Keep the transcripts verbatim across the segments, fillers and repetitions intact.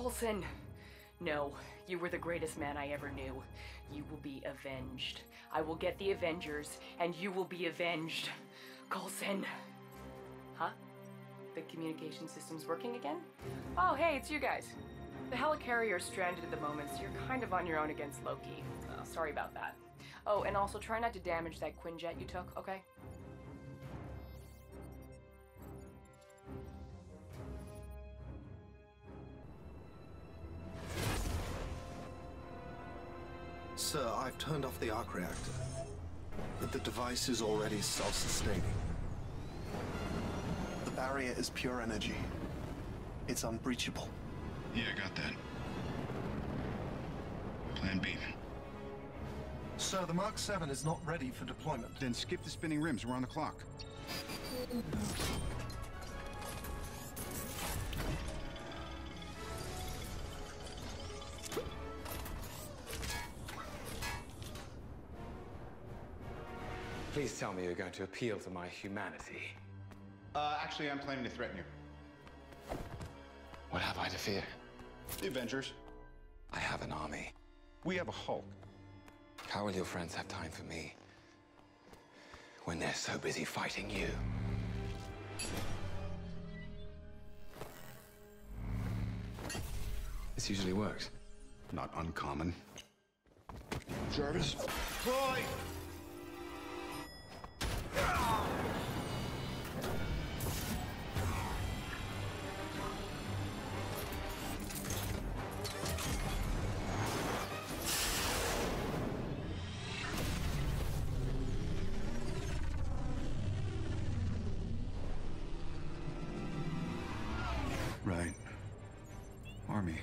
Coulson! No, you were the greatest man I ever knew. You will be avenged. I will get the Avengers, and you will be avenged. Coulson! Huh? The communication system's working again? Oh, hey, it's you guys. The helicarrier's stranded at the moment, so you're kind of on your own against Loki. Uh, sorry about that. Oh, and also try not to damage that Quinjet you took, okay? Sir, I've turned off the arc reactor, but the device is already self-sustaining. The barrier is pure energy. It's unbreachable. Yeah, I got that. Plan B. Sir, the Mark seven is not ready for deployment. Then skip the spinning rims. We're on the clock. Please tell me you're going to appeal to my humanity. Uh, actually, I'm planning to threaten you. What have I to fear? The Avengers. I have an army. We have a Hulk. How will your friends have time for me when they're so busy fighting you? This usually works. Not uncommon. Jarvis? Boy! Right. Army.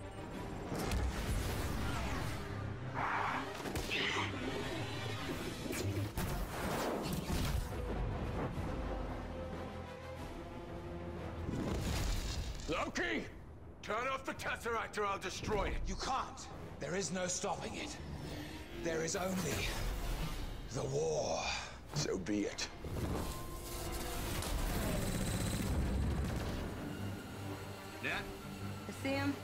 Loki! Turn off the Tesseract or I'll destroy it. You can't. There is no stopping it. There is only the war. So be it. Nat? I see him.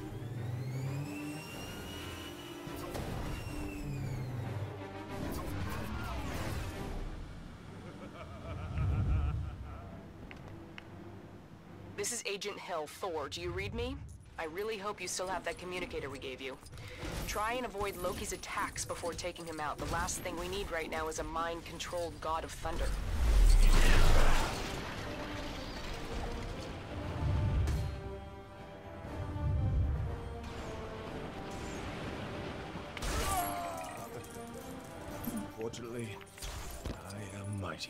This is Agent Hill, Thor. Do you read me? I really hope you still have that communicator we gave you. Try and avoid Loki's attacks before taking him out. The last thing we need right now is a mind-controlled god of thunder. Unfortunately, I am mighty.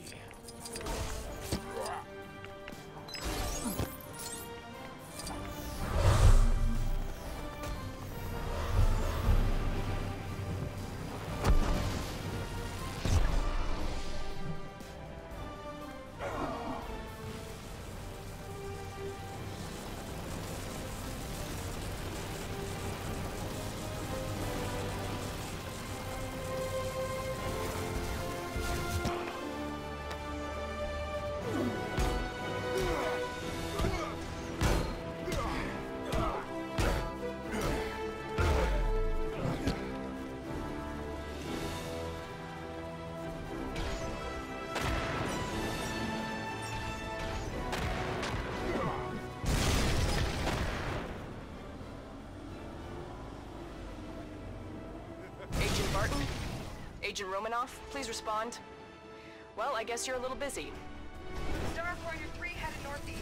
Agent Romanoff, please respond. Well, I guess you're a little busy. Starfighter three headed northeast.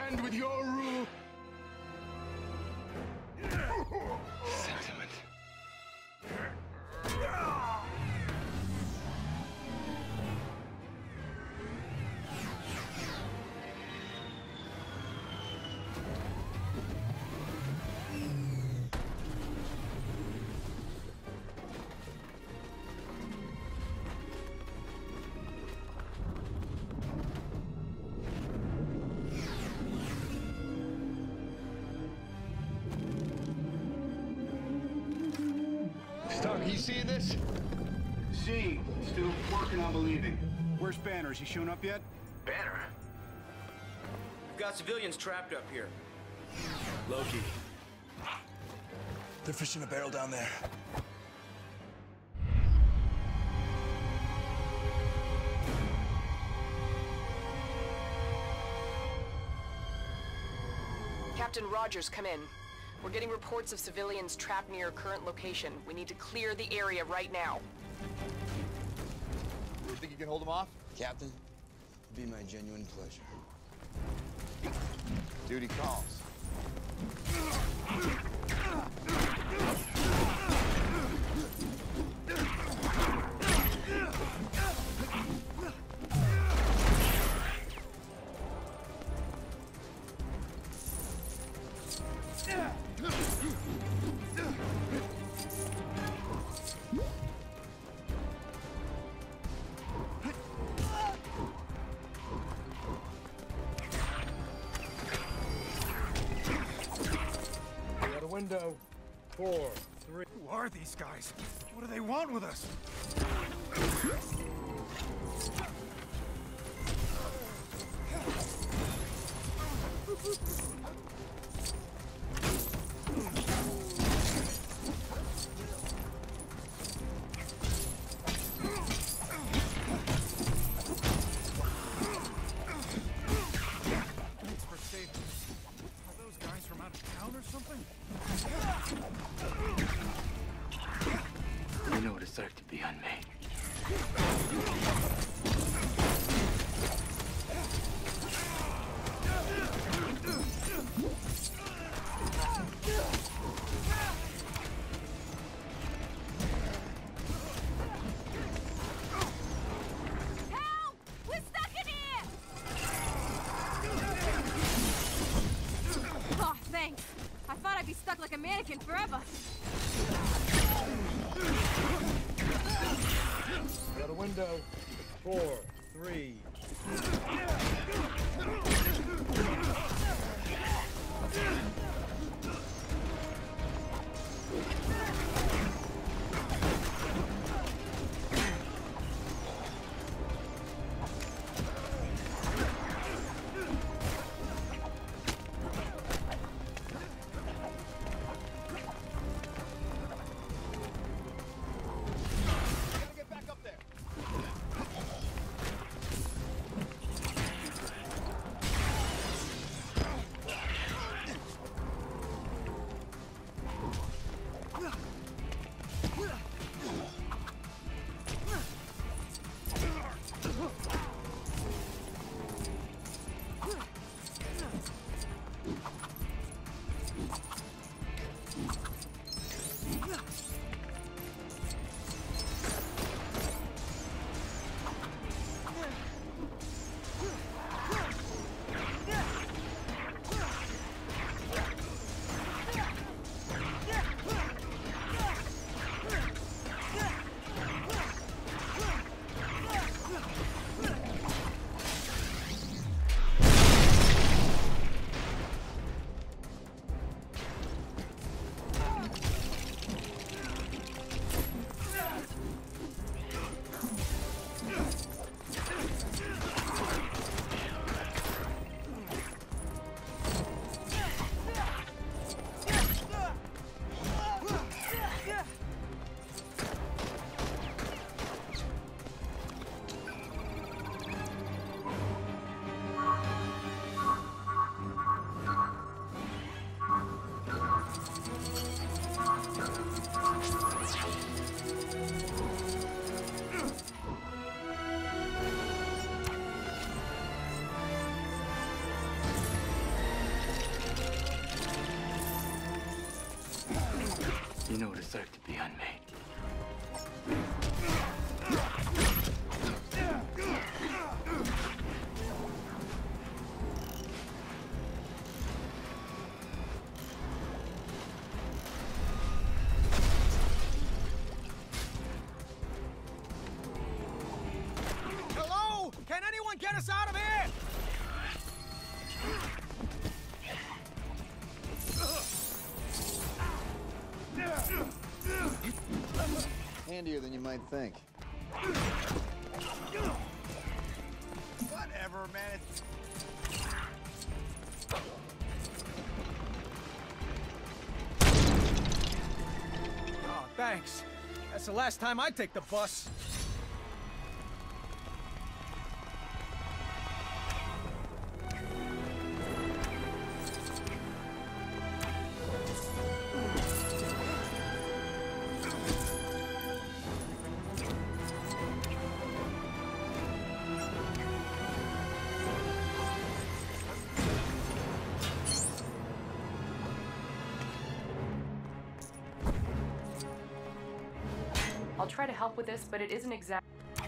stand with your rule. Sentiment. Stark, are you seeing this? Seeing. Still working on believing. Where's Banner? Is he shown up yet? Banner? We've got civilians trapped up here. Loki. They're fishing a barrel down there. Captain Rogers, come in. We're getting reports of civilians trapped near your current location. We need to clear the area right now. You think you can hold them off? Captain, it'd be my genuine pleasure. Duty calls. Got a window. Four, three. Who are these guys? What do they want with us? Thanks for saving us. Are those guys from out of town or something? We know what it's like to be unmade. Help! We're stuck in here! Oh, thanks. I thought I'd be stuck like a mannequin forever. Got a window. Four, three. Get back up there. You know what it's like to be unmade. Hello? Can anyone get us out of here? Handier than you might think. Whatever, man. It's... Oh, thanks. That's the last time I take the bus. I'll try to help with this, but it isn't exact.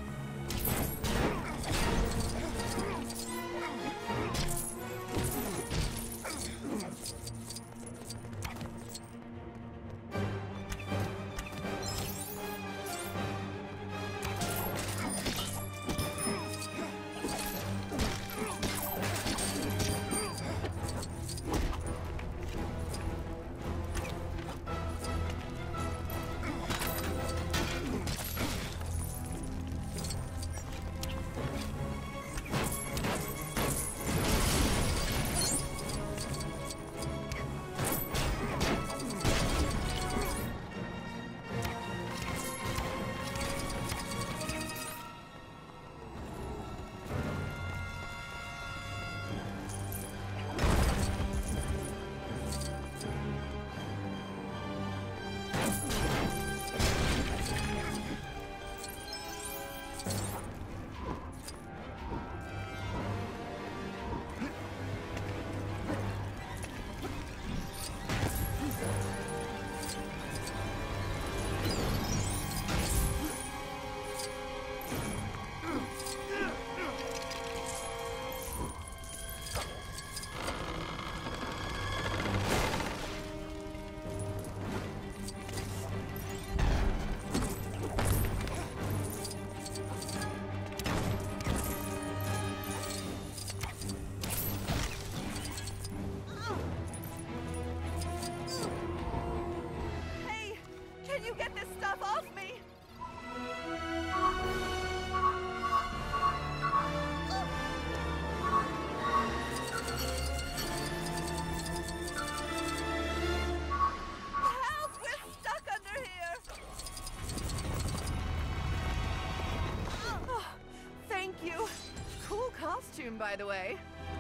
By the way.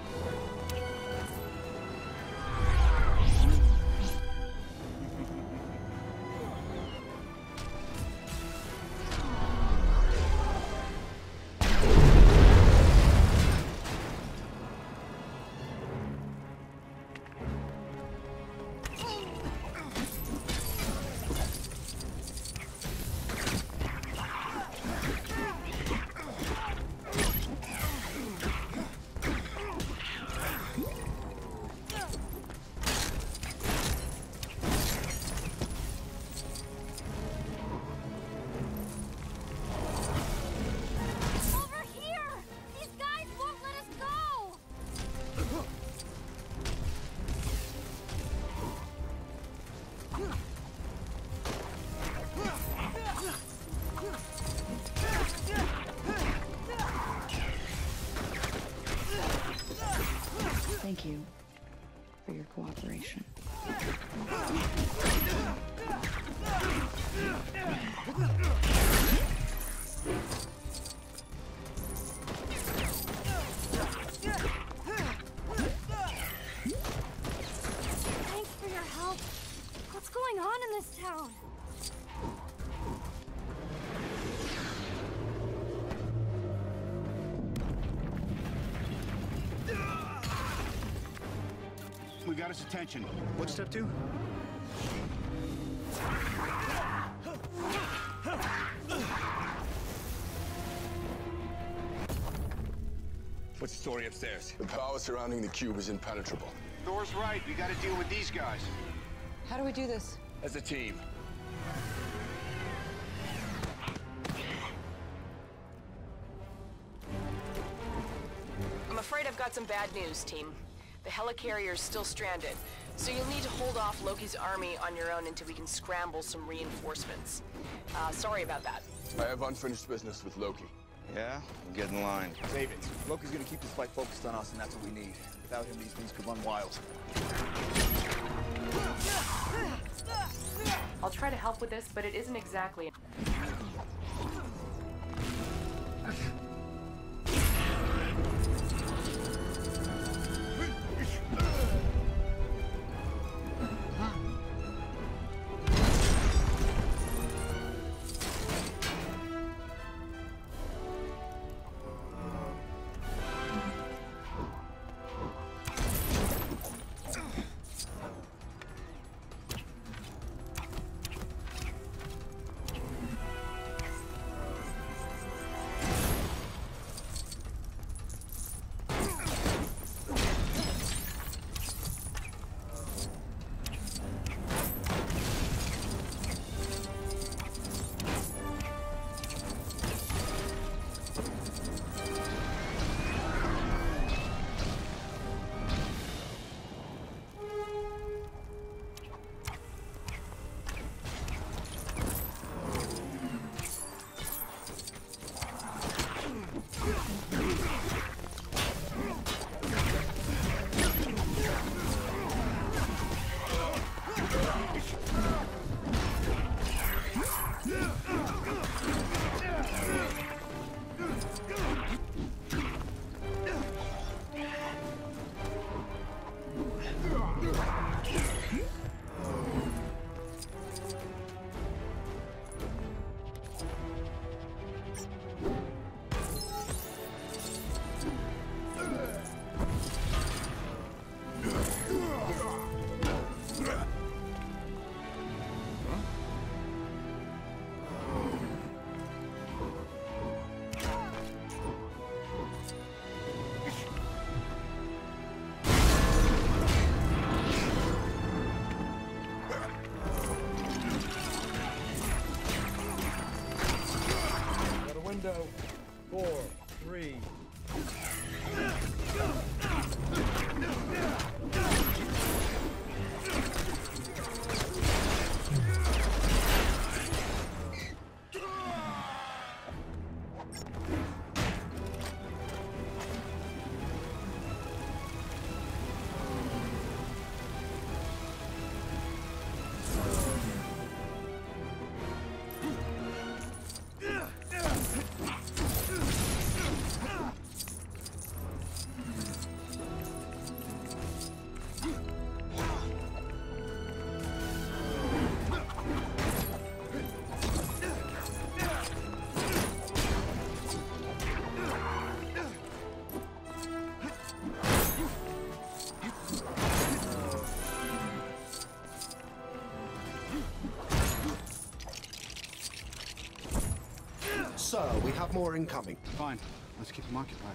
Thank you for your cooperation. Thanks for your help. What's going on in this town? We got his attention. What's step two? What's the story upstairs? The power surrounding the cube is impenetrable. Thor's right. We gotta deal with these guys. How do we do this? As a team. I'm afraid I've got some bad news, team. The helicarrier's still stranded, so you'll need to hold off Loki's army on your own until we can scramble some reinforcements. Uh, sorry about that. I have unfinished business with Loki. Yeah? Get in line. Save it. Loki's gonna keep this fight focused on us, and that's what we need. Without him, these things could run wild. I'll try to help with this, but it isn't exactly... Window. Four, three. Sir, we have more incoming. Fine. Let's keep them occupied.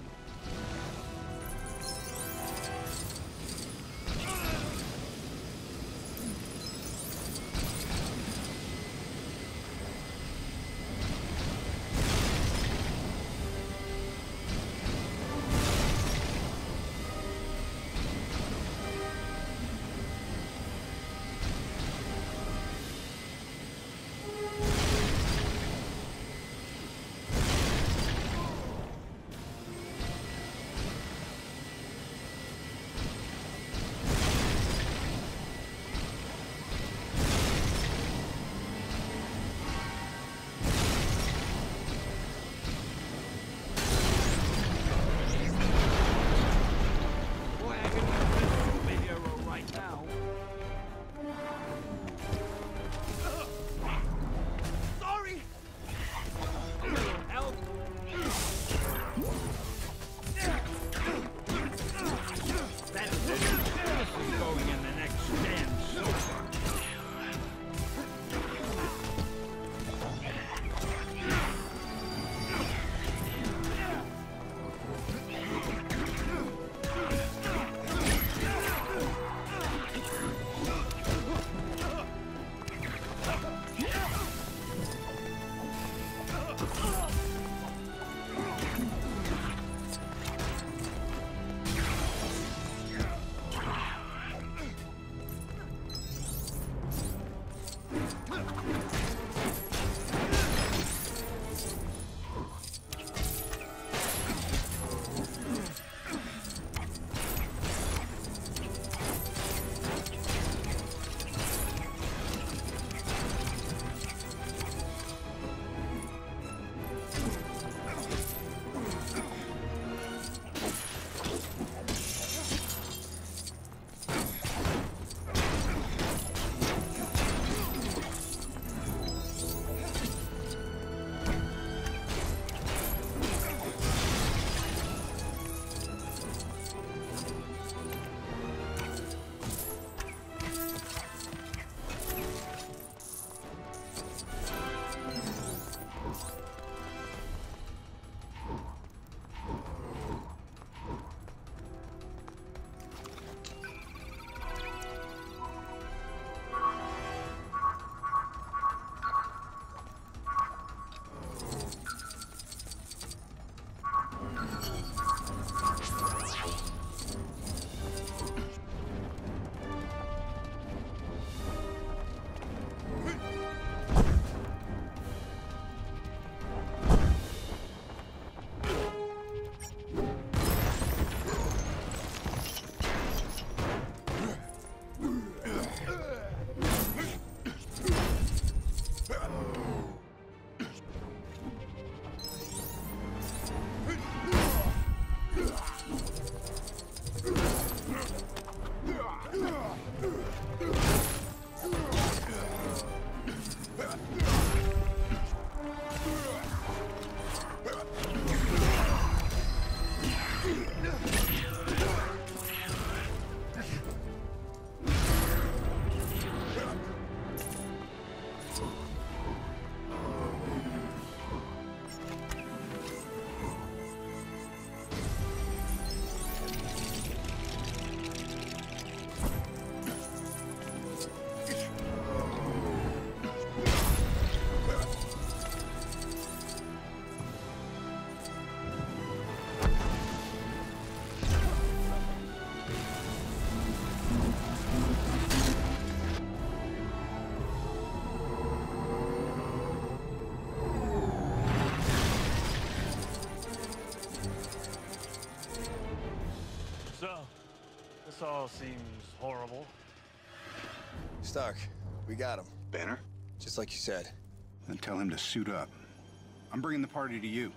all seems horrible. Stark, we got him. Banner? Just like you said. Then tell him to suit up. I'm bringing the party to you.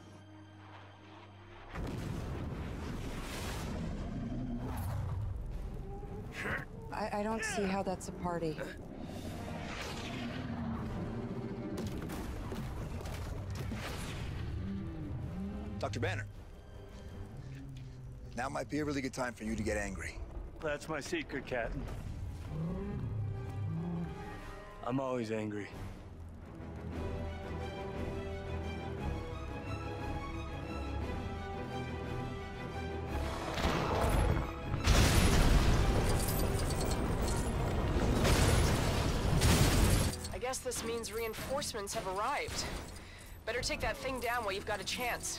I, I don't see how that's a party. Doctor Banner. Now might be a really good time for you to get angry. That's my secret, Captain. I'm always angry. I guess this means reinforcements have arrived. Better take that thing down while you've got a chance.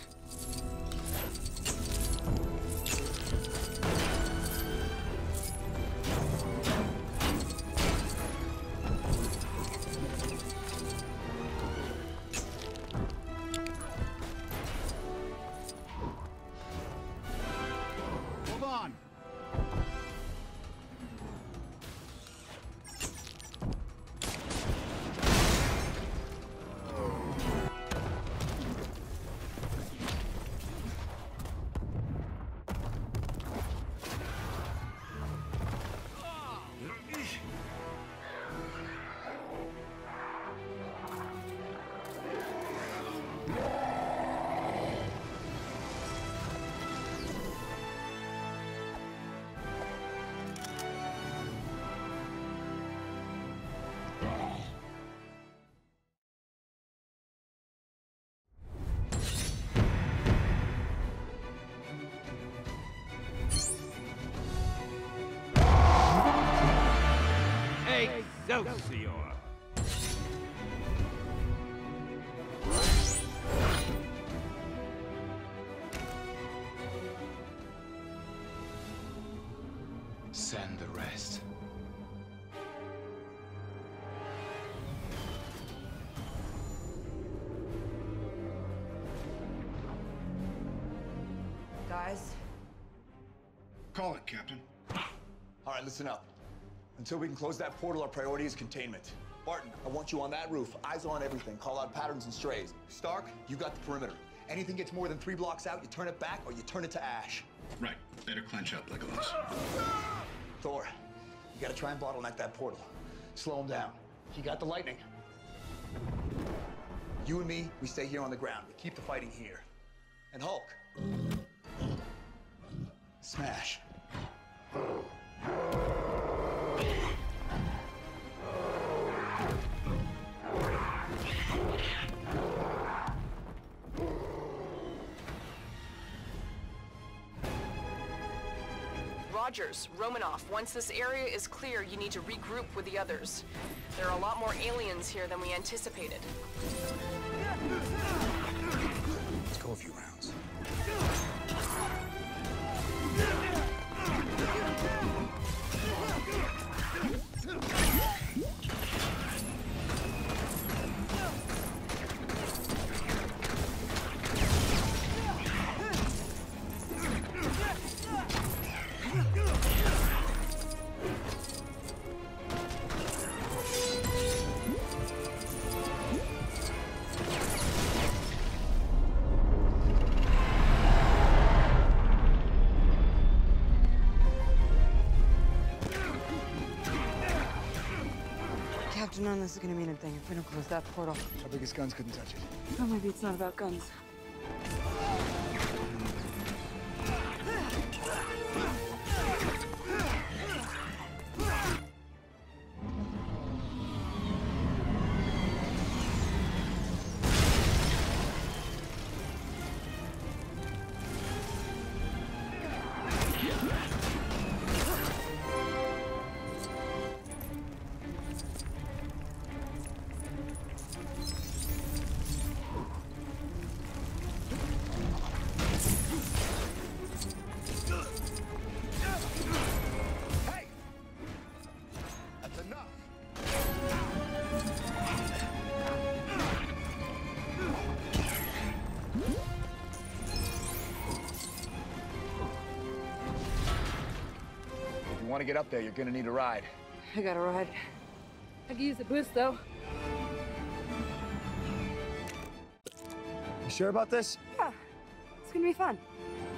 Hold on. Excelsior! Send the rest. Guys? Call it, Captain. All right, listen up. Until we can close that portal, our priority is containment. Barton, I want you on that roof, eyes on everything, call out patterns and strays. Stark, you got the perimeter. Anything gets more than three blocks out, you turn it back or you turn it to ash. Right. Better clench up, Legolas. Thor, you gotta try and bottleneck that portal. Slow him down. He got the lightning. You and me, we stay here on the ground. We keep the fighting here. And Hulk, smash. Rogers, Romanoff, once this area is clear, you need to regroup with the others. There are a lot more aliens here than we anticipated. Let's go a few rounds. Captain, none of this is gonna mean anything if we don't close that portal. Our biggest guns couldn't touch it. Oh, maybe it's not about guns. want to get up there, you're gonna need a ride. I got a ride. I could use the boost, though. You sure about this? Yeah, it's gonna be fun.